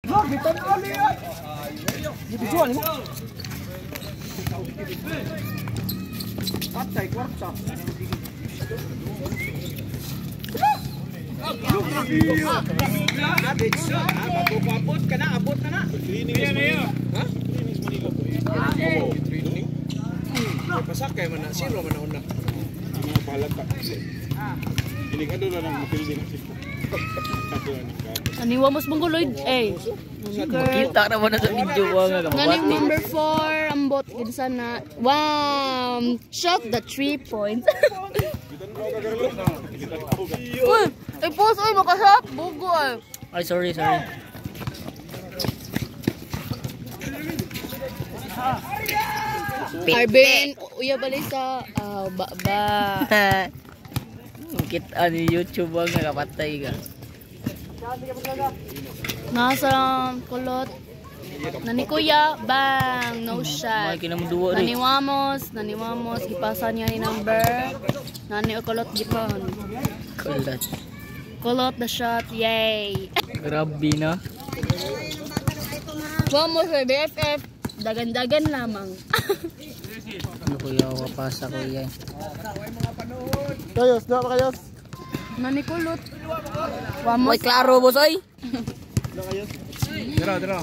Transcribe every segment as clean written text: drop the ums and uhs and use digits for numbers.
Kita ali ya. Dijual mo. Atay kwarta. Abot ka na, abot na na. Ha? Pasakay man na, zero man na una. Mga palata. Ini ka doon lang mapildi na siya. Aniwa mas mongoloid eh. Kita naman na sa video nga Nganing number 4 ambot kinsa na. Wow! Shot the 3 points. Uy, post oy makashot bugo ay. Ay sorry. Arben, uya balay sa baba. Kita ni YouTube nga kapatay ka. Nasa kulot. Nani kuya, bang, no shot. May kinamuduwa rin. Naniwamos, ipasa niya ni number. Nani o kulot gipon. Kulot the shot, yay. Grabe na. Vamos sa BFF, dagan-dagan lamang. Ano kuya, wapasa kuya. Kayos, na ba kayos? Nani kulot. May klaro bosoy. Dira.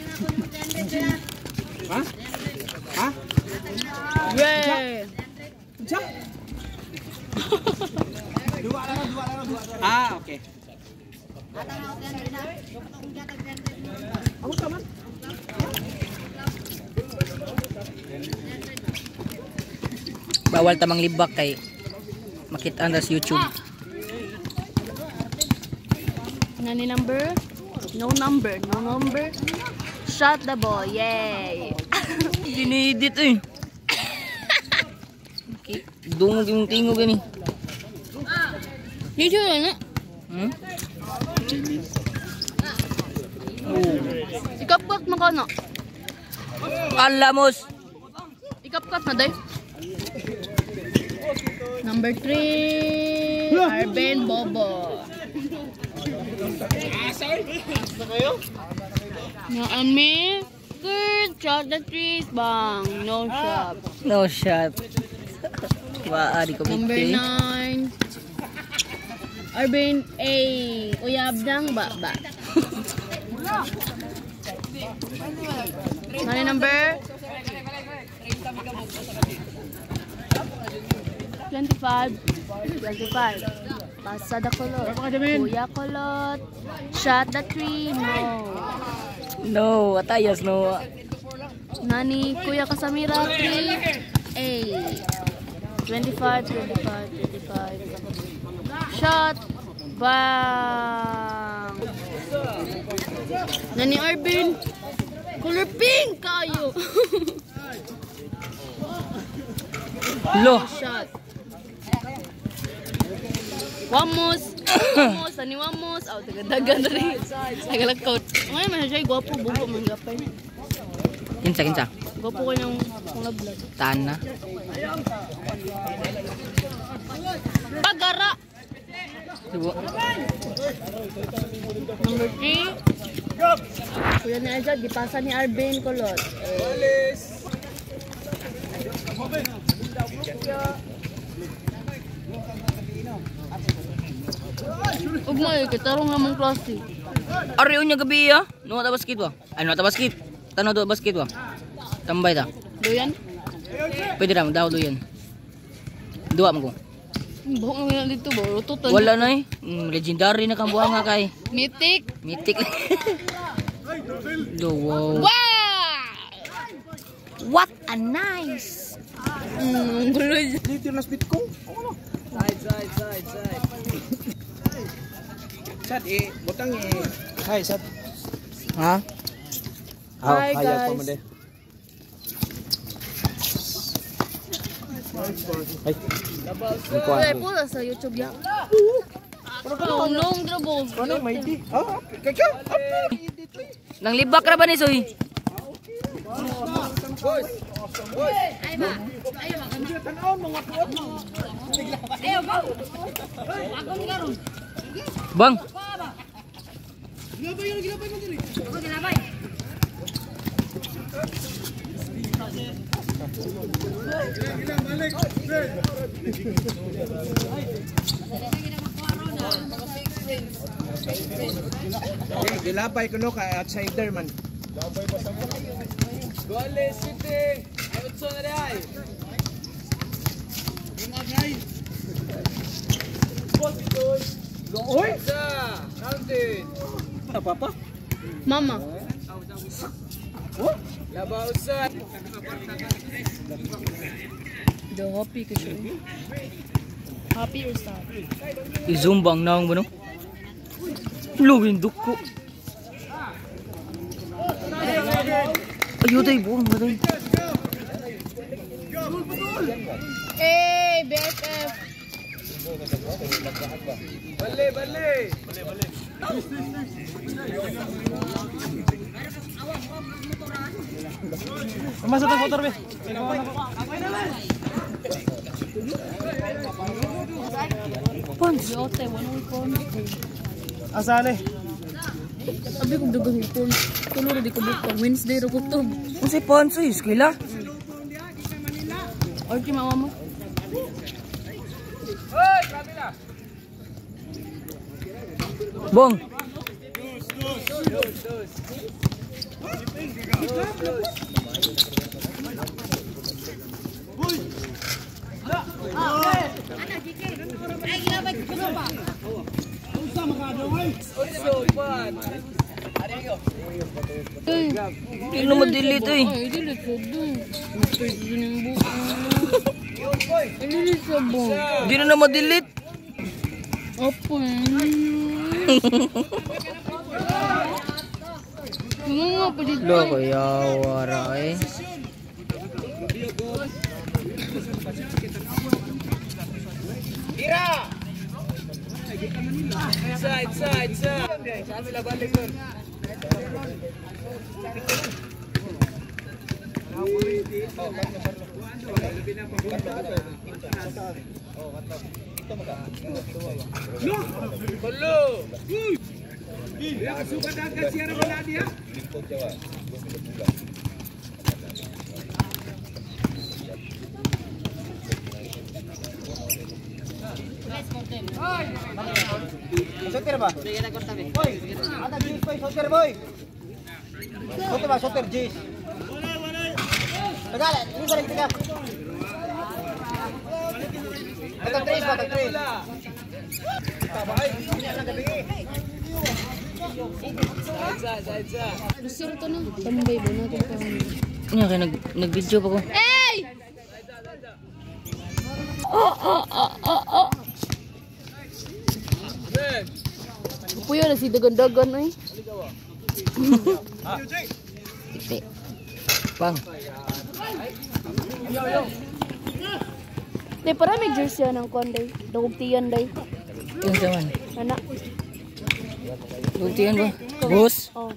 Ha? Ha? Yay. Okay. Bawal tamang libak kay makitaan sa YouTube. Nani number? No number. Shot the ball, yay. Ginidit eh. Okay. Dungog yung tingog gani. Dito na. Ikapkat mo ka na. Alamos. Ikapkat na day. Number 3, Arben Bobo. No, me. Good shot the trees, bang. No shot. No shot. Waari ko Number 9, Arben A. Uyab ng baba. Ano number? 25. Pasa the kulot. Kuya kulot. Shot the tree. No, atayas no. Nani Kuya Kasamira 3. A. 25. Shot. Bang. Nani Arben. Color pink kayo. Lo. Shot. Wamos, ani wamos, aw dagan rin. Nagalakot. Ngayon man siya gwapo bugo man gapay. Kinsa. Gwapo ko yung vlog. Tana. Pagara. Subo. Number 3. Kuya na aja gipasa ni Arben Kolot. Ugmay kita rong namang klase. Ari unya gabi ya. No ta basket wa. Ano ta basket? Tano do basket wa. Tambay ta. Doyan? Pwede ra daw do yan. Dua mo ko. Buhok mo na dito ba? Tutan. Wala na eh. Legendary na kang buhanga kay. Mythic. Wow. Wow! What a nice. Guloy. Dito na speed ko. Side. Sad butang Hi, sad. Ha? Hi guys. Ay, pula sa YouTube ya. Long drabos. Ano may di? Kaka. Nang libak ra ba ni Soy? Ay ba? Ayo ba kana? Tanaw mga puot mo. Ayo go. Ako ni karon. Bang. Gilapay mo dili. Dilapay ko no kay outsider man. Gole City. Otso na dai. Oy! Counted. Apa apa? Mama. Labaw sa. The happy ka siya. Happy or sad? Izumbang naong mo no? Luwin duko. Ayun tayo buong mo tayo. Hey, BFF. Bale, bale. Masuk ke motor, Be. Pons. Yote, wanong pons. Asale. Sabi ko dagang pons. Tulor di ko bukang. Wednesday ro ko to. Ano si Ponso? Iskila? Or ki mama mo. Hoy, kabila. Bong! Hindi na madilit eh. Ay, dilit ko dun. Mustard din yung buka. Ay, dilit ko bo. Hindi na madilit. Opo. Nga pa dito. Loko yawara eh. Tira! Side. Saan sila balik doon? Balo! Suka dagat siya rin na dia? Soter ba? Boy, ada jeans boy, soter boy. Soter ba, soter jeans. Tagal, ini balik tagal. Tagal tres ba, tagal tres. Gusto to na. Tambay ba natin pa? Nga kaya nag-video pa ko. Hey! Puyo na si dagan-dagan ay. Tikti. Bang. Day, para may jersey ng konday. Dagugtiyan day. Yung saman. Anak. Lutihan ba? Bus? Oh.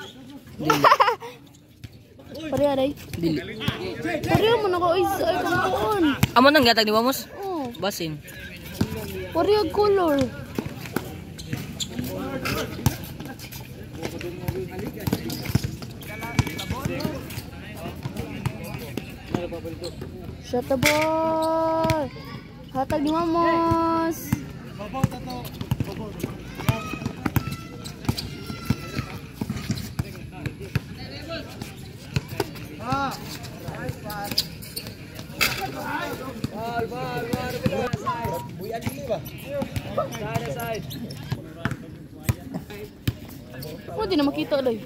Pareha day. Dili. Pareha mo na ka ay kantoon. Amo nang gatag ni Wamos? Oh. Basin. Pareha color. Shut the ball. Hatag ni Mamos. Oh, di na makita day.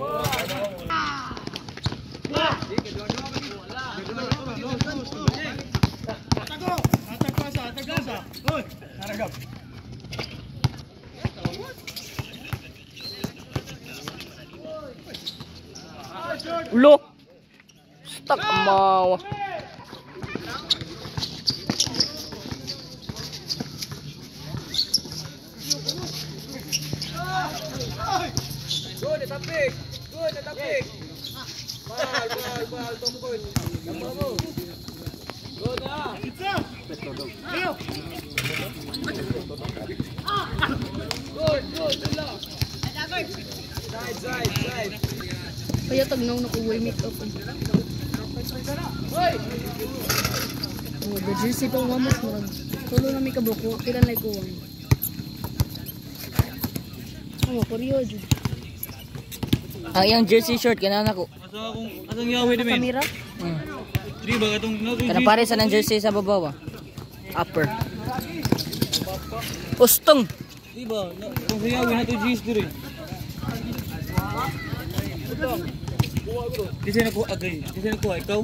Look. Stuck mau. Good, natapik. Good, natapik. Mahal, tungkol. Tama mo. Good na. Good, dula. Side. Kaya tagnaw na ko way make up. Hoy! Jersey pa umamos mo. Tulo na may kabuko. Kailan na ikuwang. Koryo dyan. Ang iyang jersey short, ganahan ako. Atong yawi di men. Kamera? Di ba katong Kana pare sa ng jersey sa babaw. Upper. Ustong. di ba? Kung sa yawi na to jeans diri. Di sini ko agay. Di sini ko ikaw.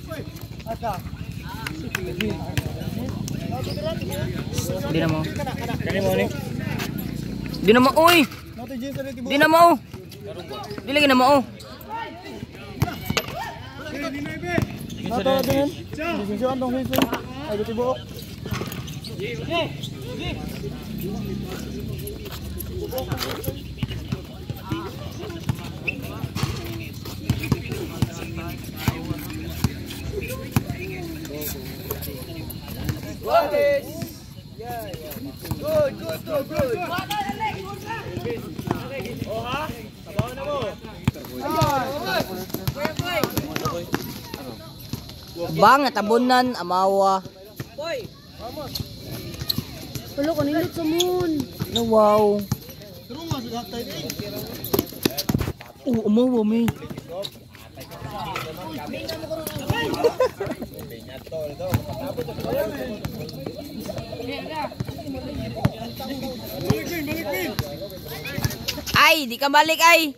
Di na mo. Kani mo ni. Di na mo oy. Di na mo. Di lagi na mo. Nato din. Desisyon dong hiso. Ay tibo. Bang tabunan amawa. Wala ko nilit sa moon. No wow. Amawa may. Ay, di ka balik ay.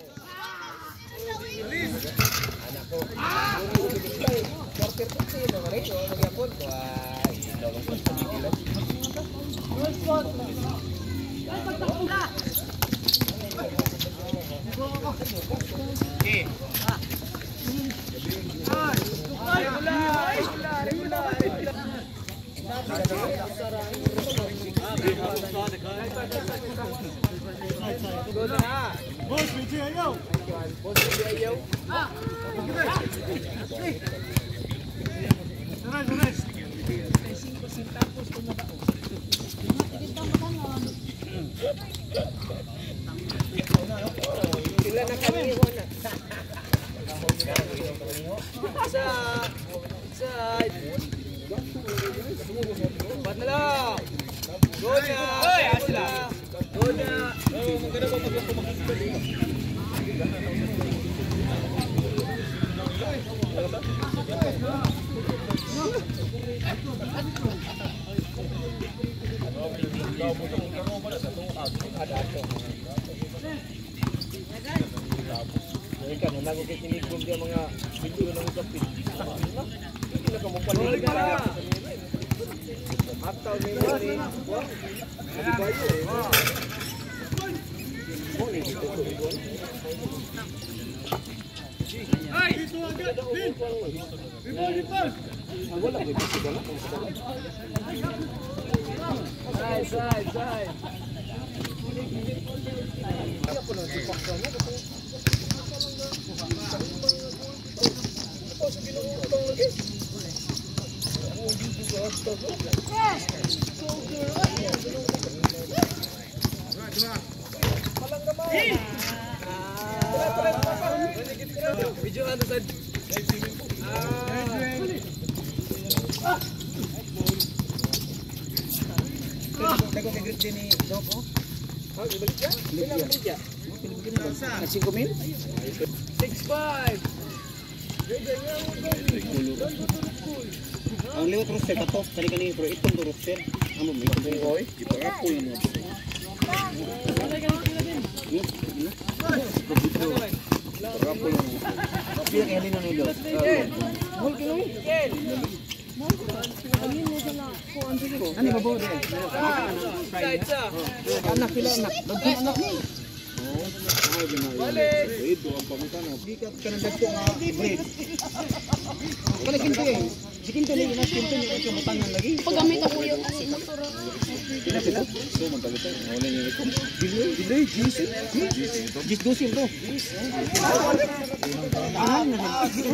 Ang liwat roster ka to, kani kani pero itong to roster. Amo mi ko oy, di pa ako yun mo. Pila kay halin nilo. Mol kilo. Ani ba bo din? Side sa. Anak pila anak. Daghan anak ni. Ito ang pamutana. Di ka kanadagko nga breed. Kana kinto eh. Dikinto lagi mas kinto ni ka mutangan lagi. Paggamit ako yung motor. Pila sila? So man tayo tayo. Wala niya ito. Dili Jesus. Jesus dosin to. Ahan na.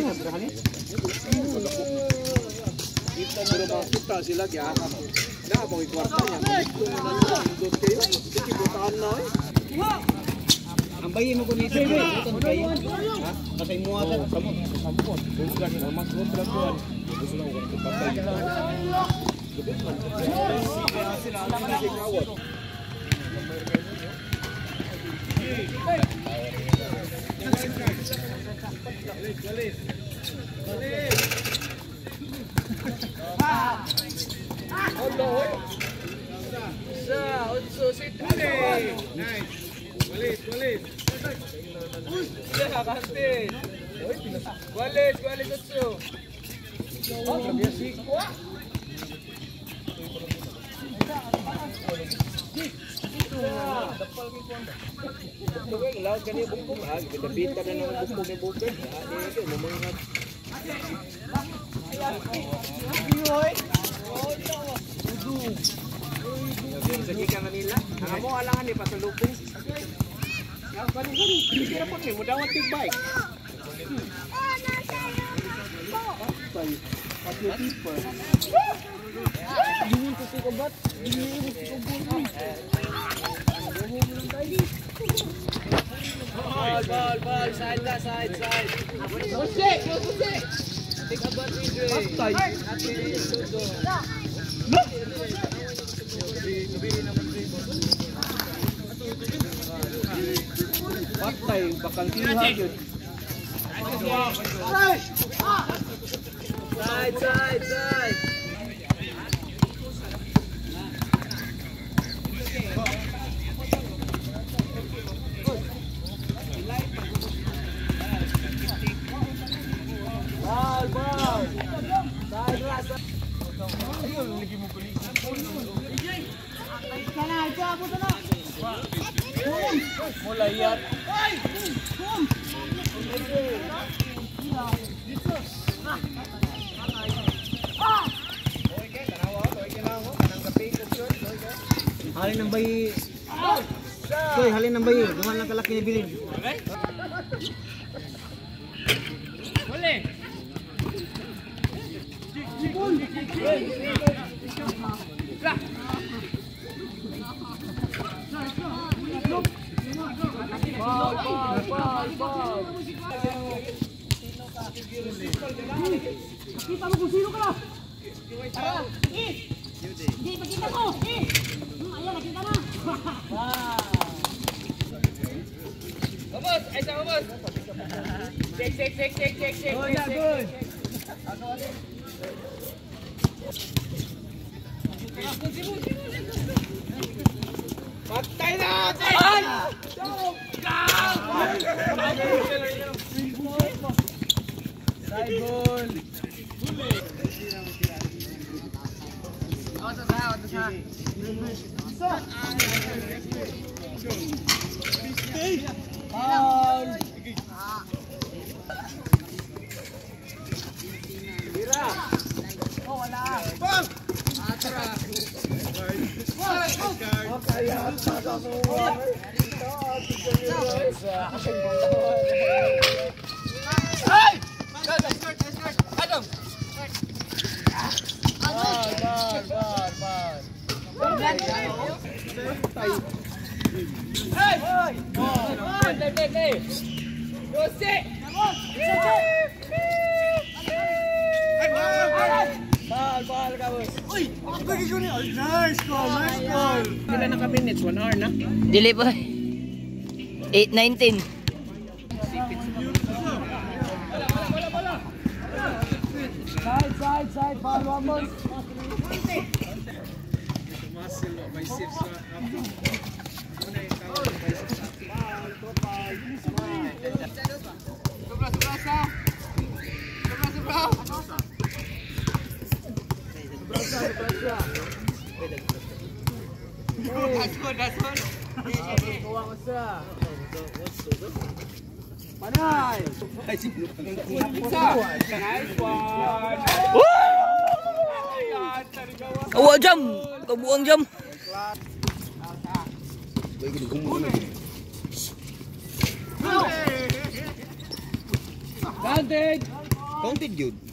Kita mo ba kita sila kaya na abang ikwarta niya. Dot kayo. Sige butahan na eh. Ang bayin mo ko nito. Ang bayin. Ha? Kasay mo ata. Samot. Bukan mas gua pelakuan. Gusto lang ko kapag. Laut kani bungkung ah, kita bita na ng bungkung ni bukid. Ito mo mga Sige ka Manila. Ang mo alangan ni pasalubong. Yang kani kira pa ni mo dawat big bike. Ball, side. Take a ball Patay, bakal kihagod. Side. Ball. Side rasa. Mulai yan. Halin ng bayi. Koy, halin ng bayi. Duman lang kalaki ni bilin. Kita mo kung sino ka. Hindi, pakita ko. Ayan, nakita na. Vamos, ahí está, vamos. Check. Oh, ya, good. Patay na! Side ball. Kailan na ka minutes? 1 hour na? Dili pa. 8:19. Side, follow vamos. Panay! Nice one! Awa jam. Kabuang jam. Counted yun.